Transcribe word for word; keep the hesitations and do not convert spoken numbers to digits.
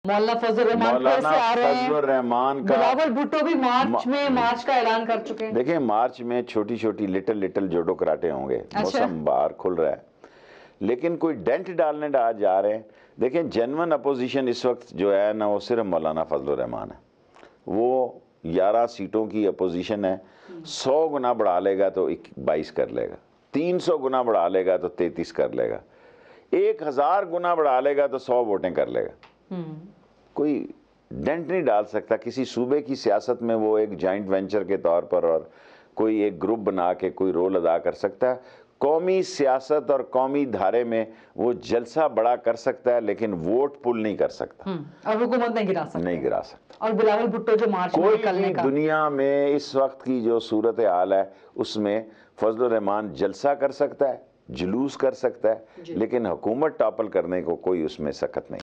मौलाना फजलुर रहमान मौलाना फजलुर रहमान का बिलावल भुट्टो भी मार्च में मार्च का ऐलान कर चुके हैं। देखिए मार्च में छोटी छोटी लिटिल लिटिल जोड़ो कराटे होंगे। अच्छा। मौसम बाहर खुल रहा है लेकिन कोई डेंट डालने आज जा रहे हैं। देखें जेन्युइन अपोजिशन इस वक्त जो है ना वो सिर्फ मौलाना फजलुर रहमान है। वो ग्यारह सीटों की अपोजिशन है। सौ गुना बढ़ा लेगा तो बाईस कर लेगा, तीन सौ गुना बढ़ा लेगा तो तैतीस कर लेगा, एक हजार गुना बढ़ा लेगा तो सौ वोटें कर लेगा। कोई डेंट नहीं डाल सकता किसी सूबे की सियासत में। वो एक जॉइंट वेंचर के तौर पर और कोई एक ग्रुप बना के कोई रोल अदा कर सकता है। कौमी सियासत और कौमी धारे में वो जलसा बड़ा कर सकता है लेकिन वोट पुल नहीं कर सकता और हुकूमत नहीं गिरा सकता नहीं गिरा सकता। और बिलावल भुट्टो जो मार्च में निकलने का दुनिया में इस वक्त की जो सूरत हाल है उसमें फजलुर रहमान जलसा कर सकता है, जुलूस कर सकता है लेकिन हुकूमत टॉपल करने को कोई उसमें सख्त नहीं।